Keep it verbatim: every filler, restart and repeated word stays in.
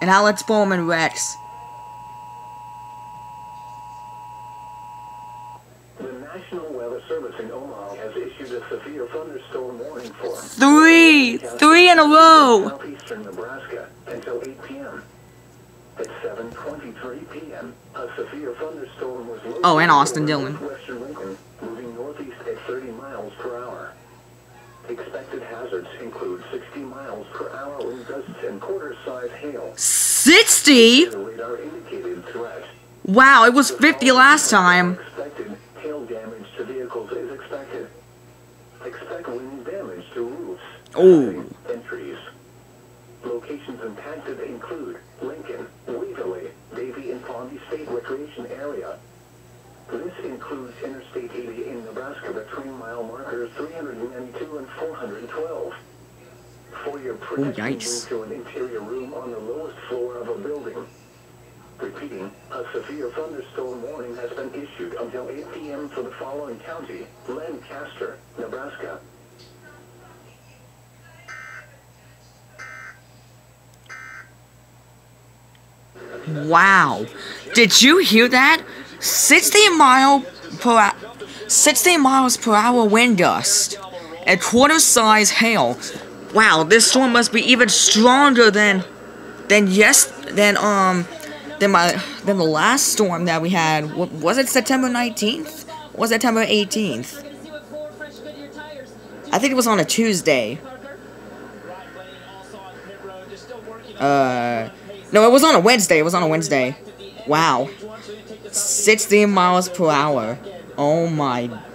And Alex Bowman Rex. The National Weather Service in Omaha has issued a severe thunderstorm warning for Three! Three in a row! southeastern Nebraska until eight p m At seven twenty-three p m, a severe thunderstorm was located Oh, and Austin over Dillon. northwestern Lincoln, moving northeast at thirty miles per hour. Expected hazards include sixty miles per hour wind gusts and quarter-size hail. sixty? The radar indicated threat. Wow, it was fifty last time. Expected hail damage to vehicles is expected. Expect wind damage to roofs, Oh. and trees. Locations impacted include Lincoln, Waverly, Davie, and Pawnee State Recreation Area. This includes Interstate eighty in Nebraska between mile markers three hundred ninety-two and four hundred twelve. For your protection, yikes. move to an interior room on the lowest floor of a building. Repeating, a severe thunderstorm warning has been issued until eight p m for the following county: Lancaster, Nebraska. Wow. Did you hear that? sixty mile per sixty miles per hour wind gust and quarter size hail. Wow, this storm must be even stronger than than yes than um than my than the last storm that we had. W was it September nineteenth? Or was it September eighteenth? I think it was on a Tuesday. Uh No, it was on a Wednesday. It was on a Wednesday. Wow. sixty miles per hour. Oh my